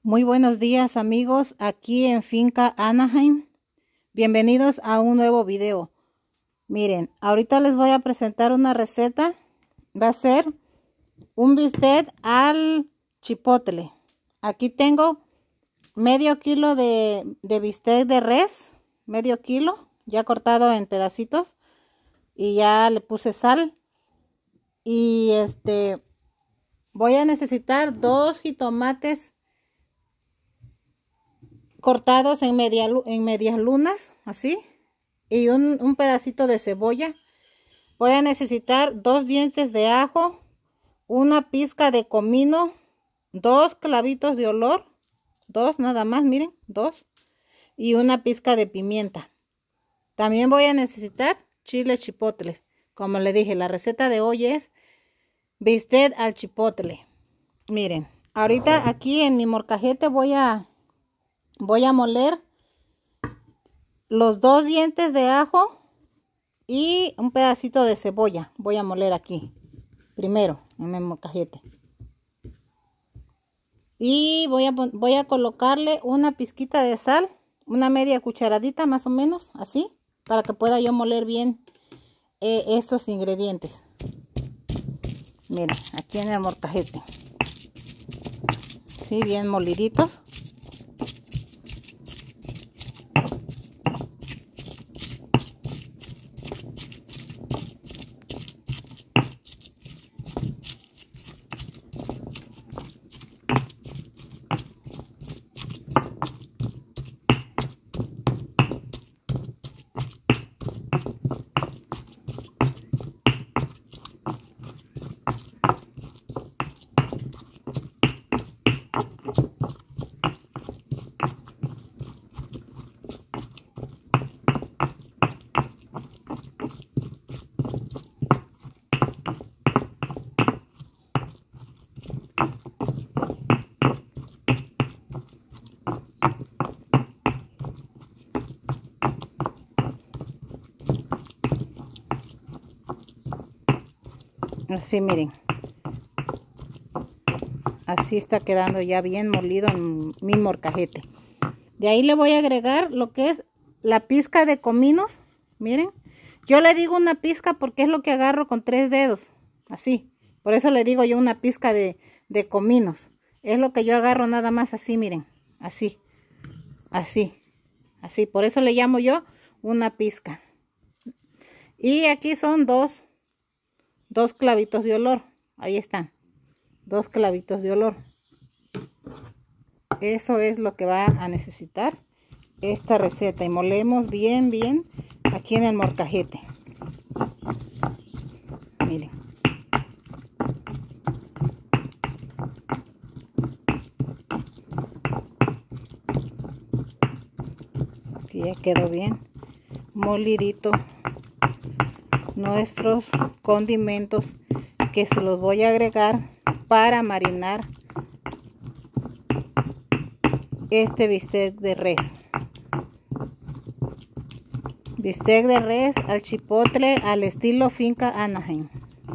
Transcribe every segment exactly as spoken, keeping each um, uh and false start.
Muy buenos días amigos, aquí en Finca Anaheim. Bienvenidos a un nuevo video. Miren, ahorita les voy a presentar una receta. Va a ser un bistec al chipotle. Aquí tengo medio kilo de, de bistec de res, medio kilo, ya cortado en pedacitos. Y ya le puse sal. Y este, voy a necesitar dos jitomates cortados en, media, en medias lunas, así, y un, un pedacito de cebolla. Voy a necesitar dos dientes de ajo, una pizca de comino, dos clavitos de olor, dos nada más, miren, dos, y una pizca de pimienta. También voy a necesitar chiles chipotles. Como le dije, la receta de hoy es bistec al chipotle. Miren, ahorita aquí en mi molcajete voy a Voy a moler los dos dientes de ajo y un pedacito de cebolla. Voy a moler aquí, primero, en el molcajete. Y voy a, voy a colocarle una pizquita de sal, una media cucharadita más o menos, así, para que pueda yo moler bien eh, estos ingredientes. Miren, aquí en el molcajete. Sí, bien moliditos. Así, miren, así está quedando ya bien molido en mi molcajete. De ahí le voy a agregar lo que es la pizca de cominos. Miren, yo le digo una pizca porque es lo que agarro con tres dedos, así. Por eso le digo yo una pizca de, de cominos. Es lo que yo agarro nada más así, miren, así, así, así. Por eso le llamo yo una pizca. Y aquí son dos. Dos clavitos de olor, ahí están, dos clavitos de olor. Eso es lo que va a necesitar esta receta. Y molemos bien, bien aquí en el molcajete. Miren. Aquí ya quedó bien molidito nuestros condimentos, que se los voy a agregar para marinar este bistec de res. Bistec de res al chipotle al estilo Finca Anaheim.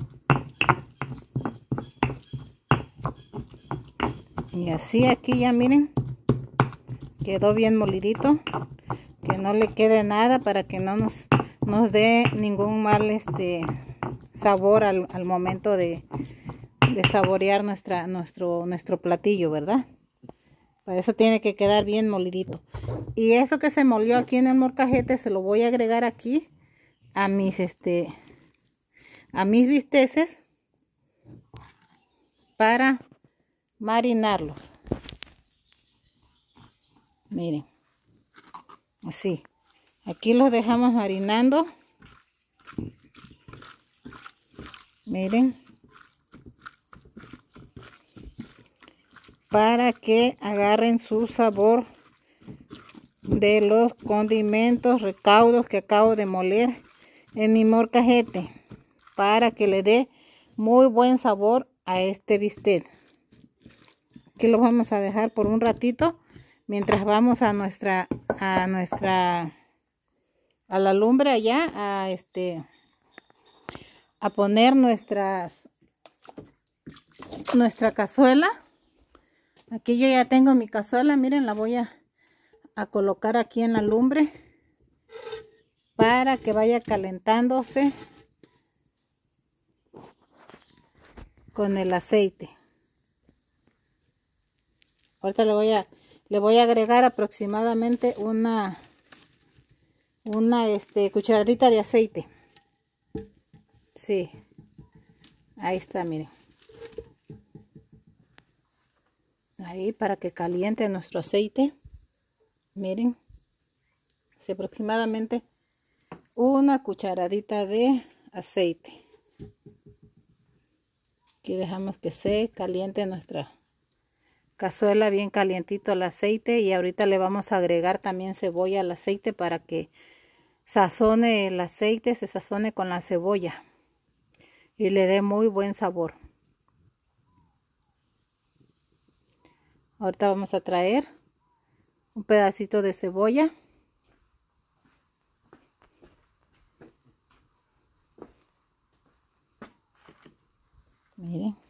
Y así aquí ya miren, quedó bien molidito, que no le quede nada para que no nos nos dé ningún mal este sabor al, al momento de, de saborear nuestra, nuestro, nuestro platillo, ¿verdad? Para eso tiene que quedar bien molidito. Y eso que se molió aquí en el molcajete se lo voy a agregar aquí a mis este a mis bisteces para marinarlos. Miren, así. Aquí los dejamos marinando. Miren. Para que agarren su sabor de los condimentos, recaudos que acabo de moler en mi molcajete. Para que le dé muy buen sabor a este bistec. Aquí los vamos a dejar por un ratito. Mientras vamos a nuestra... A nuestra a la lumbre allá a este a poner nuestras nuestra cazuela Aquí yo ya tengo mi cazuela, miren, la voy a, a colocar aquí en la lumbre para que vaya calentándose con el aceite. Ahorita le voy a, le voy a agregar aproximadamente una, una este, cucharadita de aceite. Sí, ahí está, miren. Ahí para que caliente nuestro aceite. Miren, es aproximadamente una cucharadita de aceite. Aquí dejamos que se caliente nuestra cazuela, bien calientito el aceite, y ahorita le vamos a agregar también cebolla al aceite para que sazone el aceite, se sazone con la cebolla y le dé muy buen sabor. Ahorita vamos a traer un pedacito de cebolla. Miren.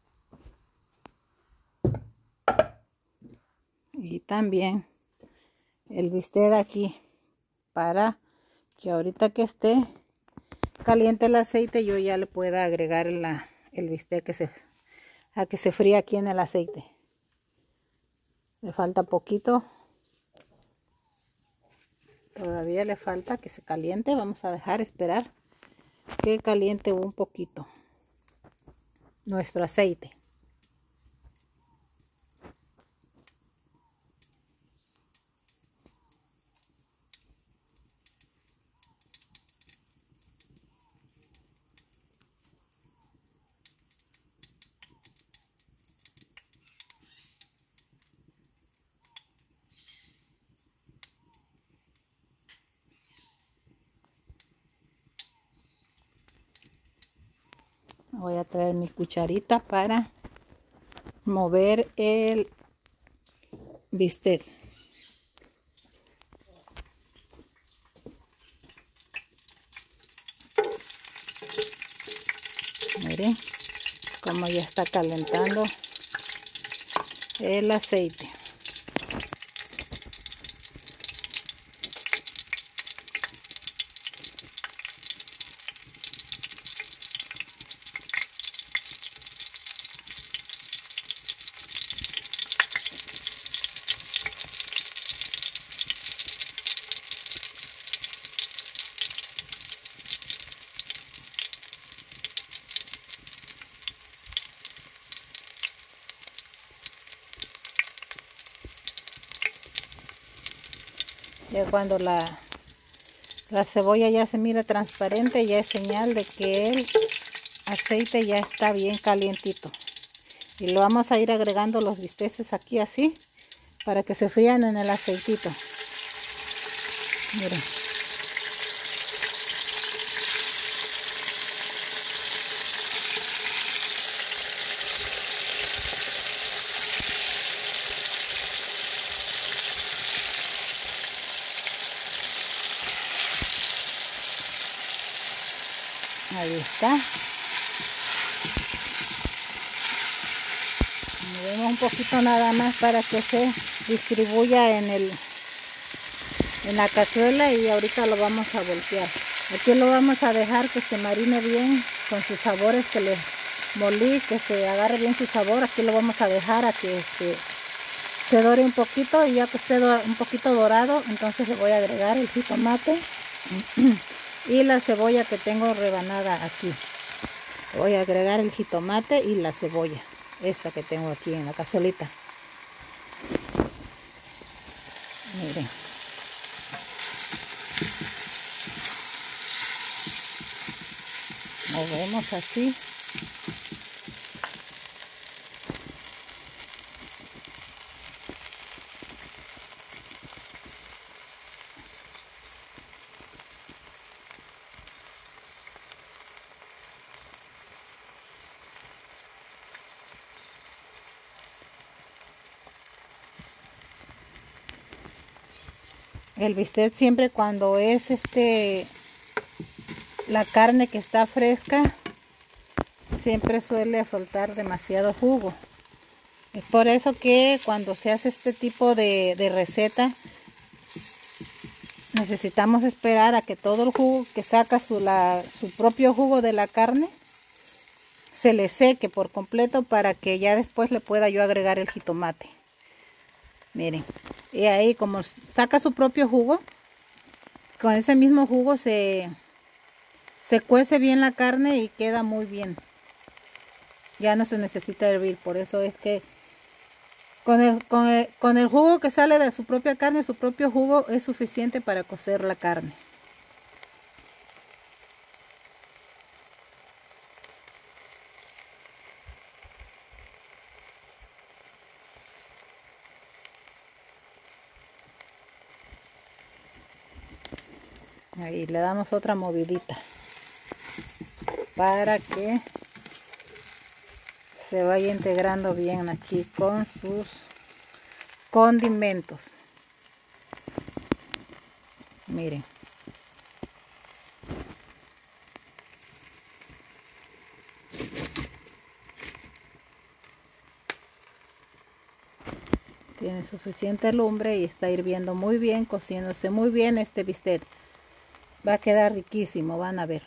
Y también el bistec de aquí, para que ahorita que esté caliente el aceite yo ya le pueda agregar la, el bistec que se, a que se fría aquí en el aceite. Le falta poquito. Todavía le falta que se caliente. Vamos a dejar esperar que caliente un poquito nuestro aceite. Voy a traer mi cucharita para mover el bistec. Miren cómo ya está calentando el aceite. Ya cuando la, la cebolla ya se mira transparente, ya es señal de que el aceite ya está bien calientito. Y lo vamos a ir agregando los bisteces aquí así, para que se frían en el aceitito. Miren. Ahí está. Movemos un poquito nada más para que se distribuya en el en la cazuela, y ahorita lo vamos a voltear. Aquí lo vamos a dejar que se marine bien con sus sabores que le molí, que se agarre bien su sabor. Aquí lo vamos a dejar a que este, se dore un poquito, y ya que esté un poquito dorado, entonces le voy a agregar el jitomate y la cebolla que tengo rebanada aquí. Voy a agregar el jitomate y la cebolla, esta que tengo aquí en la cazuelita. Miren. Movemos así. El bistec siempre cuando es este la carne que está fresca siempre suele soltar demasiado jugo. Es por eso que cuando se hace este tipo de, de receta, necesitamos esperar a que todo el jugo que saca su, la, su propio jugo de la carne se le seque por completo para que ya después le pueda yo agregar el jitomate. Miren, y ahí como saca su propio jugo, con ese mismo jugo se, se cuece bien la carne y queda muy bien. Ya no se necesita hervir, por eso es que con el, con el, con el jugo que sale de su propia carne, su propio jugo es suficiente para cocer la carne. Ahí le damos otra movidita para que se vaya integrando bien aquí con sus condimentos. Miren. Tiene suficiente lumbre y está hirviendo muy bien, cociéndose muy bien este bistec. Va a quedar riquísimo, van a ver.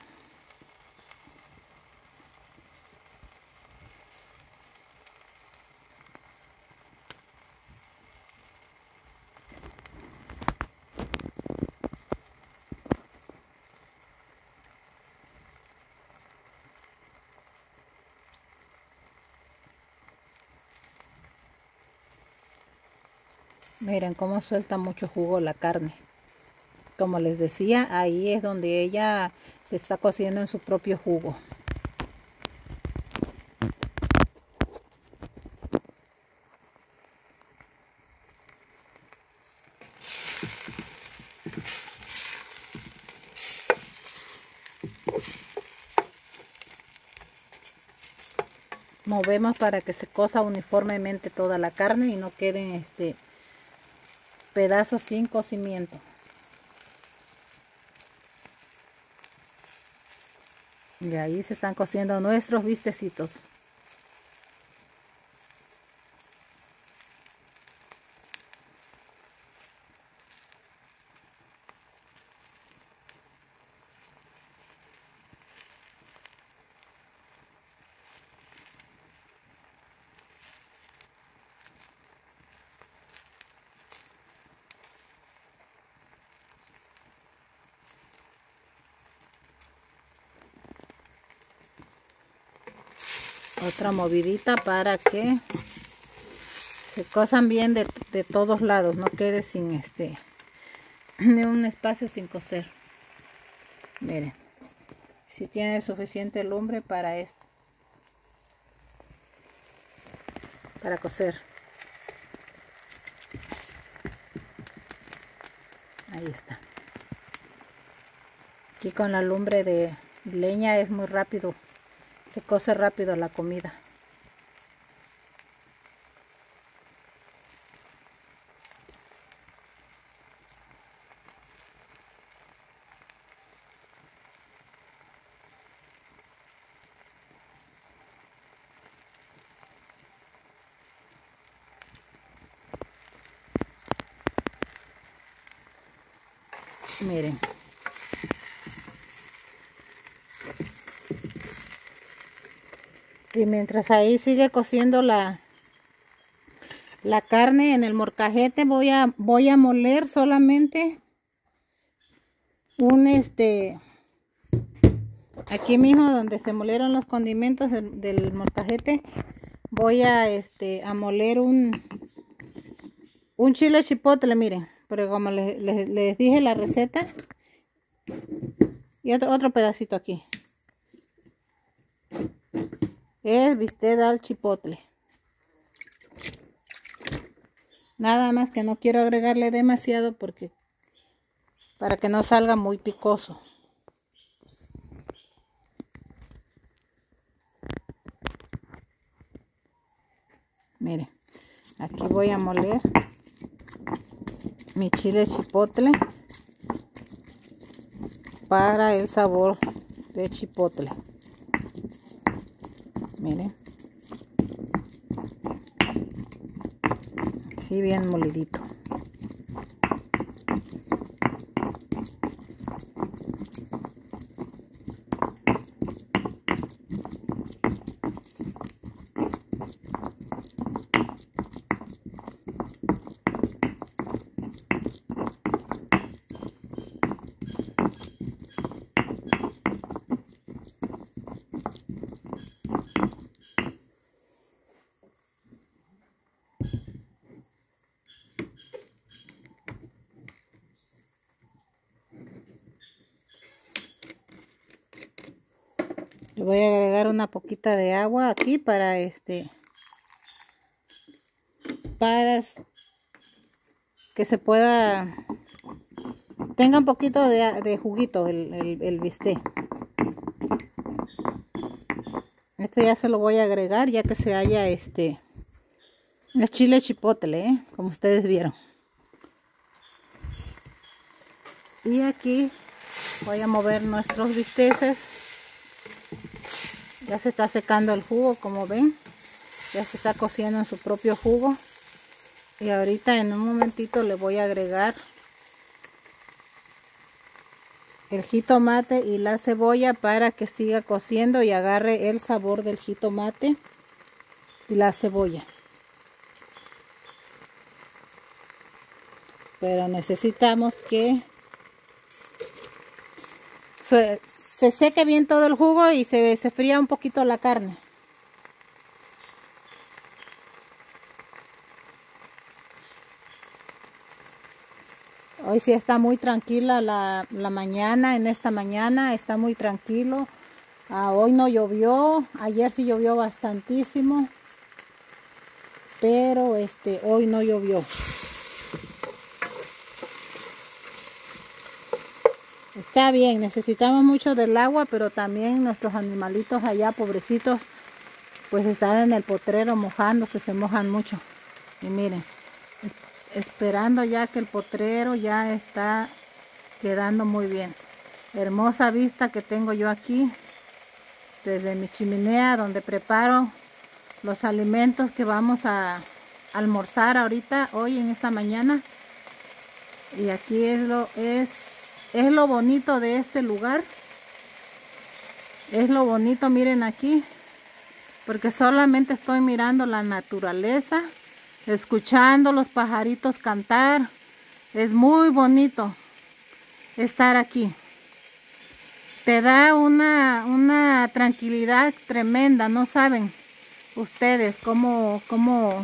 Miren cómo suelta mucho jugo la carne. Como les decía, ahí es donde ella se está cociendo en su propio jugo. Movemos para que se cosa uniformemente toda la carne y no queden este pedazos sin cocimiento. Y ahí se están cociendo nuestros bistecitos. Otra movidita para que se cosan bien de, de todos lados, no quede sin este ni un espacio sin cocer. Miren, si tiene suficiente lumbre para esto, para cocer. Ahí está. Aquí con la lumbre de leña es muy rápido. Se cose rápido la comida. Miren. Y mientras ahí sigue cociendo la, la carne en el molcajete, voy a, voy a moler solamente un este, aquí mismo donde se molieron los condimentos del, del molcajete, voy a este, a moler un, un chile chipotle, miren, pero como les, les, les dije la receta, y otro, otro pedacito aquí. Es bistec al chipotle. Nada más que no quiero agregarle demasiado porque para que no salga muy picoso. Miren, aquí voy a moler mi chile chipotle para el sabor de chipotle. Miren. así bien molidito. Le voy a agregar una poquita de agua aquí para este para que se pueda tenga un poquito de, de juguito el, el, el bistec. Este ya se lo voy a agregar ya que se haya este el chile chipotle, ¿eh? Como ustedes vieron. Y aquí voy a mover nuestros bisteces. Ya se está secando el jugo, como ven. Ya se está cociendo en su propio jugo. Y ahorita en un momentito le voy a agregar el jitomate y la cebolla para que siga cociendo y agarre el sabor del jitomate y la cebolla. Pero necesitamos que se, se seque bien todo el jugo y se, se fría un poquito la carne. Hoy sí está muy tranquila la, la mañana, en esta mañana está muy tranquilo. Ah, hoy no llovió, ayer sí llovió bastantísimo, pero este, hoy no llovió. Está bien, necesitamos mucho del agua, pero también nuestros animalitos allá, pobrecitos, pues están en el potrero mojándose, se mojan mucho. Y miren, esperando ya que el potrero ya está quedando muy bien. Hermosa vista que tengo yo aquí desde mi chimenea donde preparo los alimentos que vamos a almorzar ahorita, hoy en esta mañana. Y aquí es lo, es, es lo bonito de este lugar. Es lo bonito, miren aquí, porque solamente estoy mirando la naturaleza, escuchando los pajaritos cantar. Es muy bonito estar aquí. Te da una, una tranquilidad tremenda, no saben ustedes cómo, cómo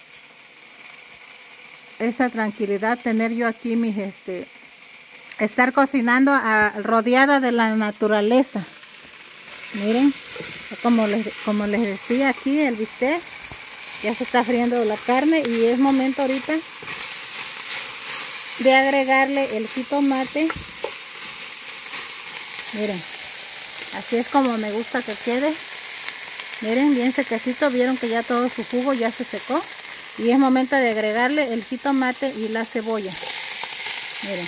esa tranquilidad tener yo aquí, mis, este, estar cocinando a, rodeada de la naturaleza. Miren, como les, como les decía aquí, el bistec ya se está friendo la carne y es momento ahorita de agregarle el jitomate. Miren, así es como me gusta que quede. Miren, bien sequecito. Vieron que ya todo su jugo ya se secó. Y es momento de agregarle el jitomate y la cebolla. Miren.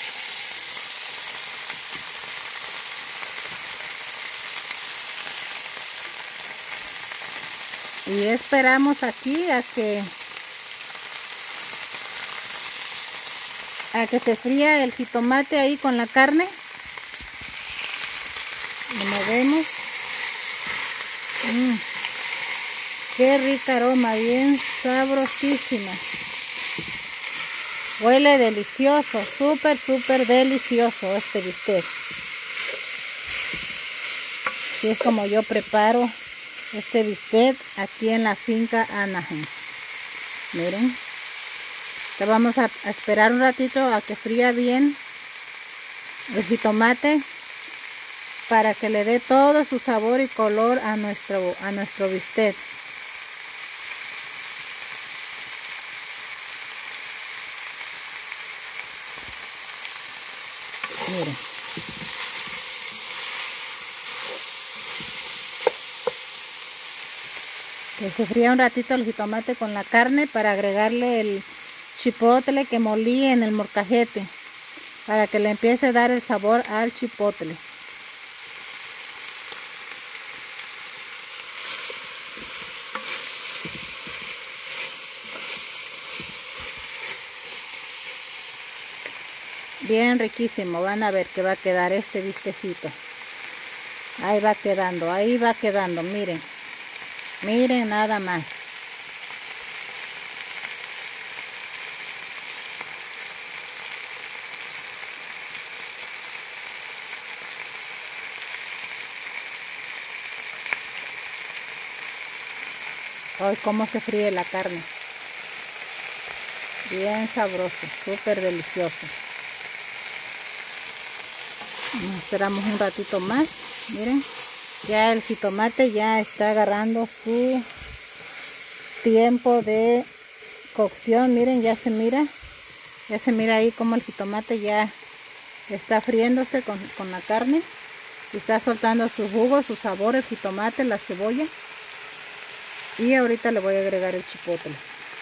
Y esperamos aquí a que a que se fría el jitomate ahí con la carne. Lo movemos. Mm, qué rica aroma, bien sabrosísima. Huele delicioso, súper, súper delicioso este bistec. Así es como yo preparo este bistec aquí en la finca Anaheim. Miren. Te vamos a, a esperar un ratito a que fría bien el jitomate para que le dé todo su sabor y color a nuestro, a nuestro bistec. Miren. Que se fría un ratito el jitomate con la carne para agregarle el chipotle que molí en el molcajete para que le empiece a dar el sabor al chipotle. bien riquísimo. Van a ver que va a quedar este bistecito. Ahí va quedando, ahí va quedando, miren. Miren nada más. Ay, cómo se fríe la carne. Bien sabroso, súper delicioso. Esperamos un ratito más. Miren, ya el jitomate ya está agarrando su tiempo de cocción. Miren, ya se mira. Ya se mira ahí como el jitomate ya está friéndose con, con la carne. Y está soltando su jugo, su sabor, el jitomate, la cebolla. Y ahorita le voy a agregar el chipotle.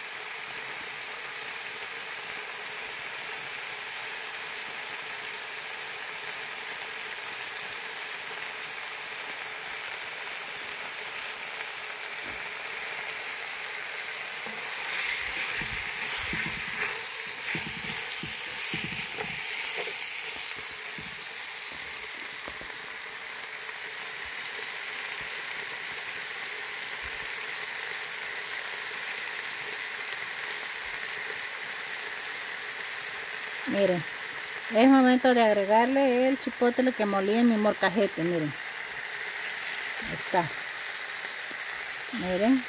Miren, es momento de agregarle el chipotle que molí en mi molcajete. Miren, ahí está. Miren,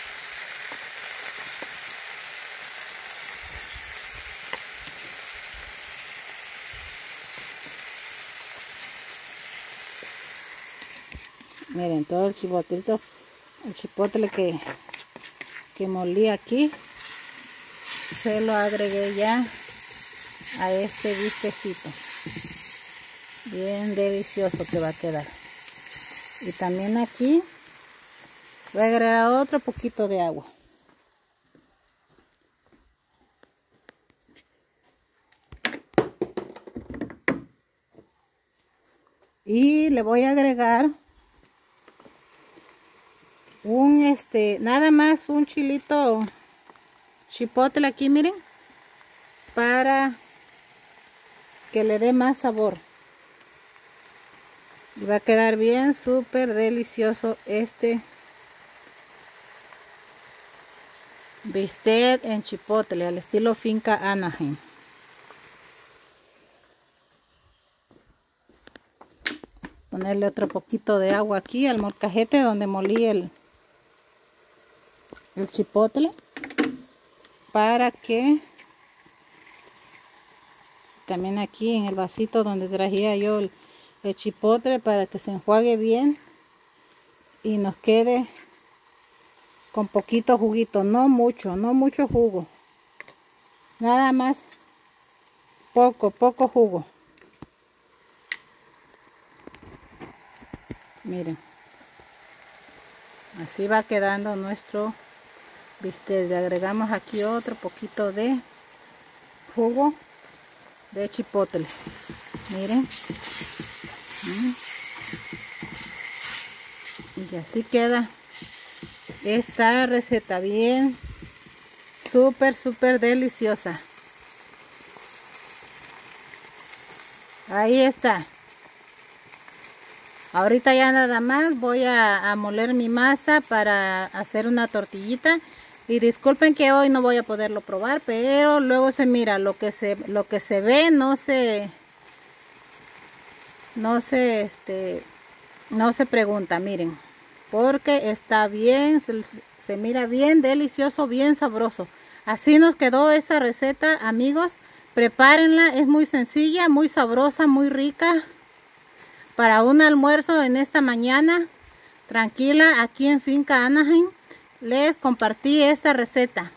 miren todo el chipotlito, el chipotle que, que molí aquí, se lo agregué ya a este bistecito. Bien delicioso que va a quedar. Y también aquí voy a agregar otro poquito de agua. Y le voy a agregar un este nada más un chilito chipotle aquí, miren, para que le dé más sabor. Y va a quedar bien súper delicioso este bistec en chipotle al estilo finca Anaheim. Ponerle otro poquito de agua aquí al molcajete donde molí el, el chipotle, para que también aquí en el vasito donde traía yo el, el chipotle, para que se enjuague bien y nos quede con poquito juguito, no mucho, no mucho jugo, nada más poco, poco jugo. Miren, así va quedando nuestro bistec. Le agregamos aquí otro poquito de jugo de chipotle. Miren, y así queda esta receta, bien súper súper deliciosa. Ahí está. Ahorita ya nada más voy a, a moler mi masa para hacer una tortillita. Y disculpen que hoy no voy a poderlo probar, pero luego se mira lo que se lo que se ve, no se no se este no se pregunta, miren, porque está bien, se, se mira bien delicioso, bien sabroso. Así nos quedó esa receta, amigos. Prepárenla, es muy sencilla, muy sabrosa, muy rica. Para un almuerzo en esta mañana, tranquila, aquí en Finca Anaheim, les compartí esta receta.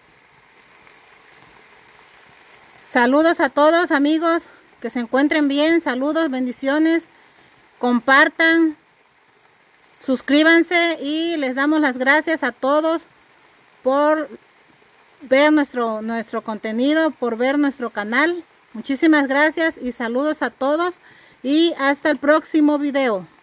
Saludos a todos, amigos, que se encuentren bien. Saludos, bendiciones. Compartan, suscríbanse y les damos las gracias a todos por ver nuestro, nuestro contenido, por ver nuestro canal. Muchísimas gracias y saludos a todos. Y hasta el próximo video.